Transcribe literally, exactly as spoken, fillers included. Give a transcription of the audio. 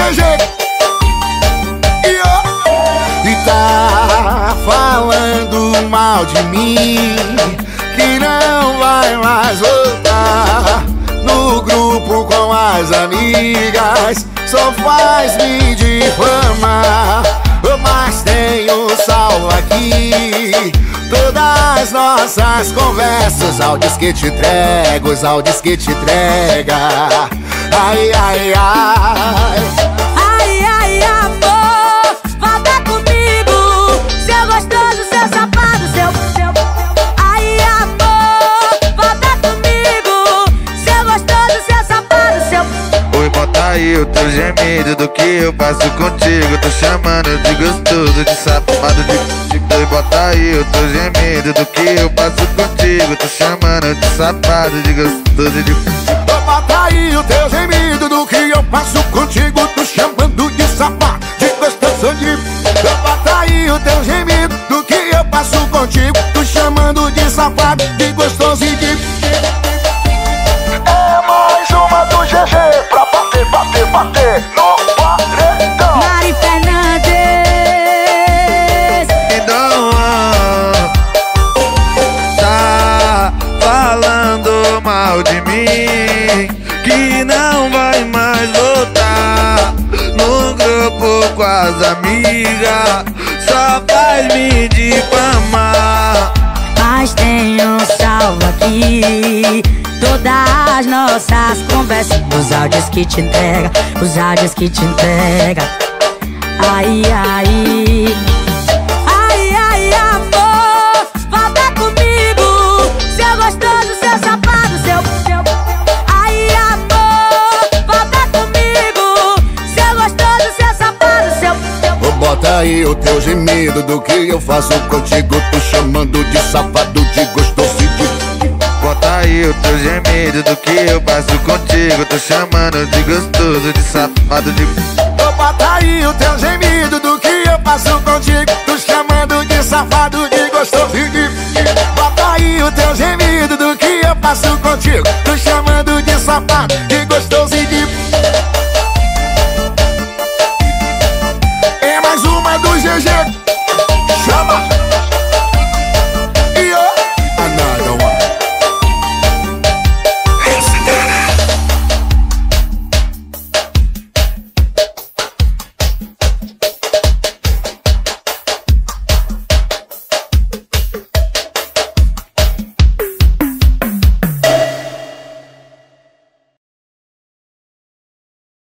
G G. E, oh, e tá falando mal de mim, que não vai mais voltar no grupo com as amigas, só faz me difamar. Mas tenho salvo aqui todas as nossas conversas, áudios que te entrego, os áudios que te entrega. Ai, ai, ai. Ai, ai, amor, volta comigo, seu gostoso, seu safado, seu, seu. Ai, amor, volta comigo, seu gostoso, seu safado, seu. Oi, bota aí o teu gemido do que eu passo contigo. Tô chamando de gostoso, de safado, de, de... Oi, bota aí o teu gemido do que eu passo contigo. Tô chamando de safado, de gostoso, de... Bota aí o teu gemido do que eu passo contigo. Tô chamando de safado, de gostoso, de... Bota aí o teu gemido do que eu passo contigo. Tô chamando de safado, de gostoso e de... É mais uma do G G pra bater, bater, bater no paredão. Mari Fernandes. Então, tá falando mal de mim, que não vai mais voltar no grupo com as amigas, só faz me difamar. Mas tenho salvo aqui todas as nossas conversas, os áudios que te entrega, os áudios que te entrega. Ai, ai. Ai, ai, amor, volta comigo, seu gostoso, seu safado, seu, seu. Ai, amor, volta comigo, seu gostoso, seu safado, seu, seu. Bota aí o teu gemido do que eu faço contigo. Tô chamando de safado, de gostoso e de... Bota aí o teu gemido do que eu passo contigo. Tô chamando de gostoso, de safado, de... Bota aí o teu gemido do que eu passo contigo. Tô chamando de safado, de gostoso e de... Bota aí o teu gemido do que eu passo contigo. Tô chamando de safado, de gostoso e de...